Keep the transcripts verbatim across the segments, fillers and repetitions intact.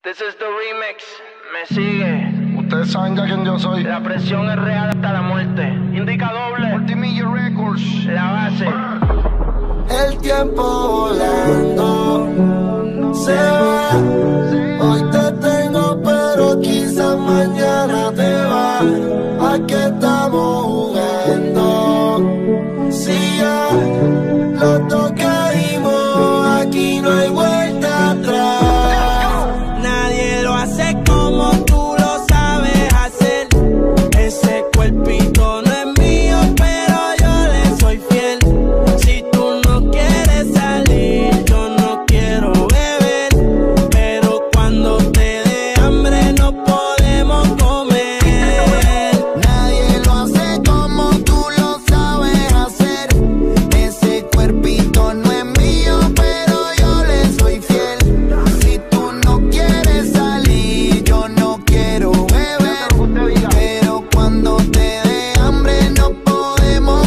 This is the remix, me sigue. Ustedes saben ya quién yo soy. La presión es real hasta la muerte. Indica doble. Multimillia Records. La base. El tiempo volando se va. Hoy te tengo, pero quizás mañana te va. ¿A qué estamos jugando? Si ya los dos caímos, aquí no hay vuelta atrás. Nadie lo hace como tú lo sabes hacer. Ese cuerpito no es mío, pero yo le soy fiel. Si tú no quieres salir, yo no quiero beber. Pero cuando te dé hambre no podemos comer. Nadie lo hace como tú lo sabes hacer. Ese cuerpito no es mío, pero yo le soy fiel. Si tú no quieres salir, yo no quiero beber. Pero cuando te dé hambre no podemos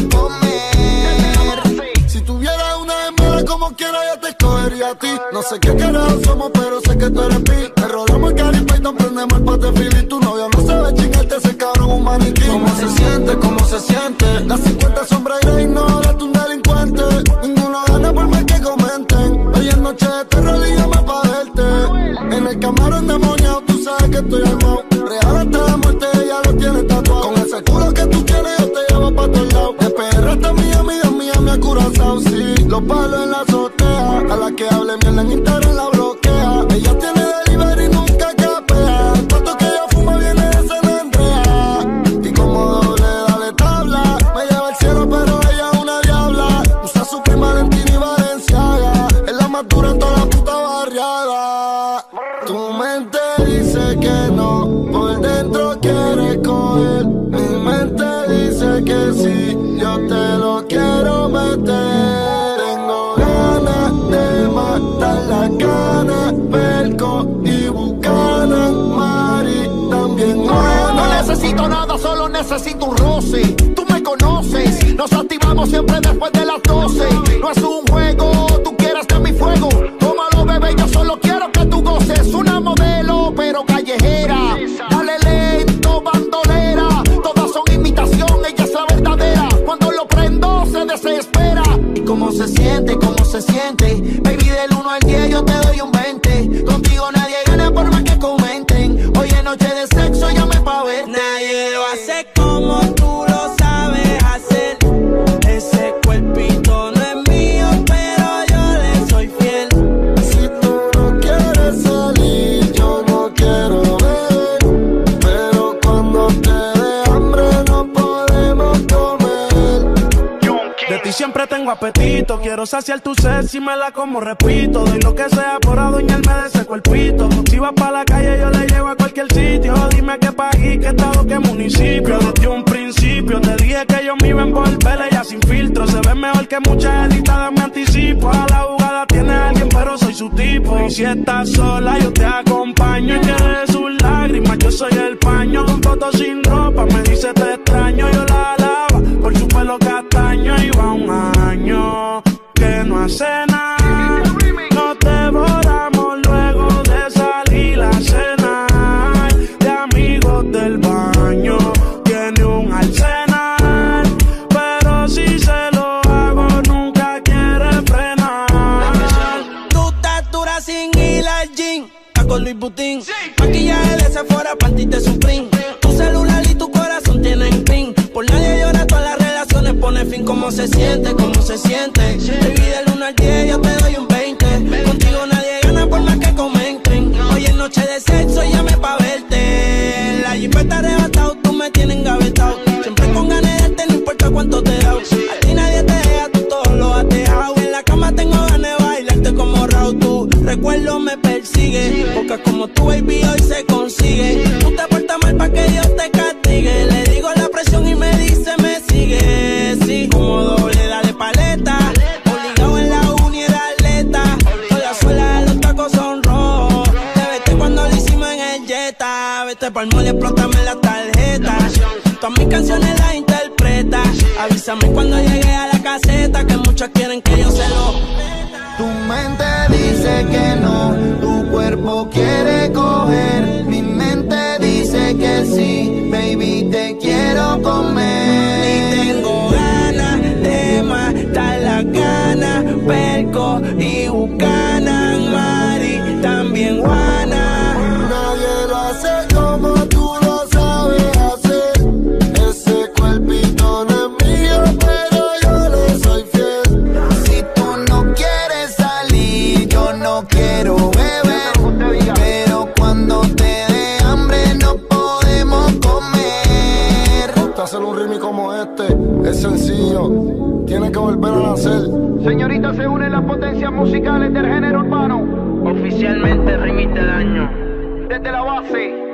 comer. Si tuviera una hembra como quiera yo te escogería a ti. No sé qué carajo somos, pero sé que tú eres mí. Te rodamos el Caribe y nos prendemos el patefil. Y tu novio no sabe chingarte, ese cabrón un maniquí. ¿Cómo se siente? ¿Cómo se siente? Las cincuenta sombras y ignora tú un delincuente. Ninguno gana por más que comenten. Hoy es noche de terror y llama pa' verte. En el camarón demoniado tú sabes que estoy armado. Real hasta la muerte ella lo tiene tatuado. Con ese culo que tú tienes yo te llevo pa' todos lados. De P R hasta Miami, de Miami a Curazao. Sí, los palos en la azotea. A la que hable mierda en Instagram la bloquea. Ella tiene delivery y nunca capea. El cuarto que ella fuma viene de San Andrea. Y como doble dale tabla. Me lleva al cielo pero ella es una diabla. Usa su prima Valentina y Valenciaga. Es la más dura en toda la puta barriada. Tu mente dice que no, por dentro quiere coger. Mi mente dice que sí, yo te lo quiero meter. Tengo ganas de matar la cana, Perco y Bucana, Mari también gana. No necesito nada, solo necesito un roce. Tú me conoces, nos activamos siempre después de las doce. No es un juego, tú quieres de mi fuego. Tómalo, bebé, yo solo quiero que tú goces. Una modelo, pero callejera. Dale lento, bandolera. Todas son imitación, ella es la verdadera. Cuando lo prendo, se desespera. ¿Y cómo se siente? ¿Cómo se siente? Baby, del uno al diez yo te doy un veinte. Contigo nadie gana por más que comenten. Hoy es noche de sexo, llame pa' verte. Nadie lo hace como tú lo sabes hacer. Ese cuerpito no es mío, pero yo le soy fiel. Si tú no quieres salir, yo no quiero ver. Pero cuando te dé hambre no podemos comer. De ti siempre tengo apetito, quiero saciar tu sed si me la como, repito. Doy lo que sea por adueñarme de ese cuerpito. Si vas pa' la calle yo le llevo a cualquier sitio. Dime qué país, qué estado, qué municipio. Desde un principio te dije que yo me iba a envolver, ella sin filtro. Se ve mejor que muchas editadas, me anticipo. A la jugada tiene a alguien pero soy su tipo. Y si estás sola yo te acompaño. Y tienes sus lágrimas, yo soy el paño. Con fotos sin ropa, me dice te extraño. Yo la alaba por su pelo castaño. Y va un año que no hace nada. Nos devoramos luego de salir a cenar. De amigos del baño tiene un arsenal. Pero si se lo hago nunca quiere frenar. Tu estatura sin ir al gym, está con Luis Butín. Maquillaje de Sephora, panty de Supreme. Tu celular y tu corazón tienen pin. Por nadie llora, todas las relaciones pone fin. ¿Cómo se siente? ¿Cómo se siente? Baby, del uno al diez yo te doy un veinte. Contigo nadie gana por más que comenten. Hoy es noche de sexo, llame pa' verte. La jeep está arrebatado, tú me tienes engavetado. Siempre con ganas de darte, no importa cuánto te da. A ti nadie te deja, tú todo lo has dejado. En la cama tengo ganas de bailarte como Raúl. Tu recuerdo me persigue, porque como tu baby hoy se consigue. Tú te portas mal pa' que Dios te castigue. Le digo la presión y me dice me sigue. Sí, como doble dale paleta. Obligado en la uni era atleta. Con la suela de los tacos son rojos. Te vete cuando lo hicimos en el Jetta. Vete pa'l mall y explótame la tarjeta. Todas mis canciones las interpreta. Avísame cuando llegue a la caseta, que muchos quieren que yo se lo. Tu mente dice que no, tu cuerpo cuerpo quiere coger, mi mente dice que sí, baby, te quiero comer. Y tengo ganas de matar las ganas, Perco y Buchanan, Mari, también Juana. Nadie lo hace como tú lo sabes hacer. Ese cuerpito no es mío, pero yo le soy fiel. Si tú no quieres salir, yo no quiero beber, pero cuando te dé hambre no podemos comer. Hacer un remix como este es sencillo, tiene que volver a nacer. Señorita, se unen las potencias musicales del género urbano. Oficialmente remix del año. Desde la base.